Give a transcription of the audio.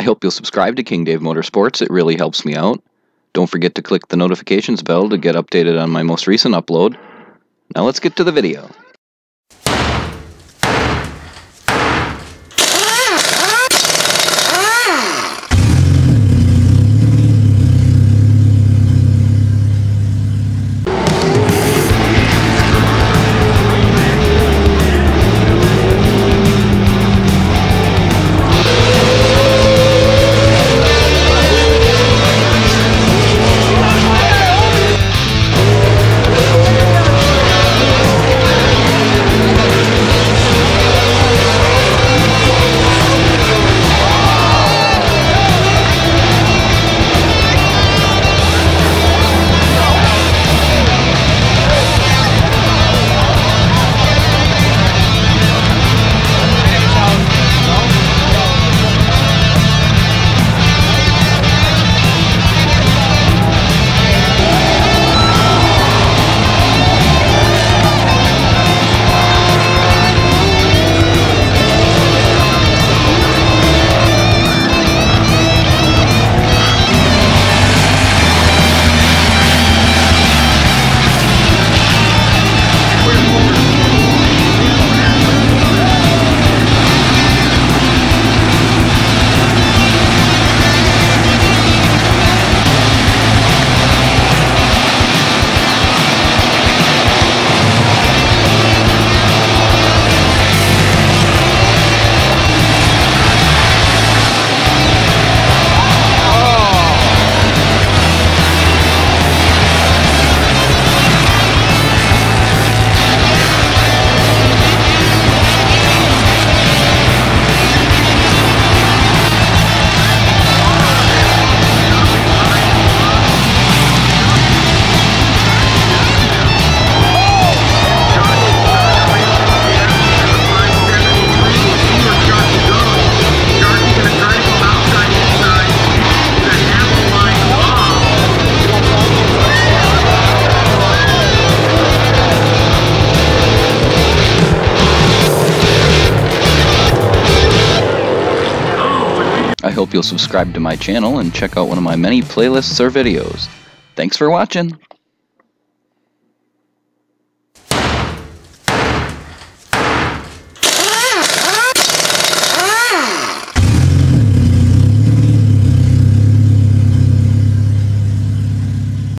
I hope you'll subscribe to King Dave Motorsports, it really helps me out. Don't forget to click the notifications bell to get updated on my most recent upload. Now let's get to the video. I hope you'll subscribe to my channel and check out one of my many playlists or videos. Thanks for watching!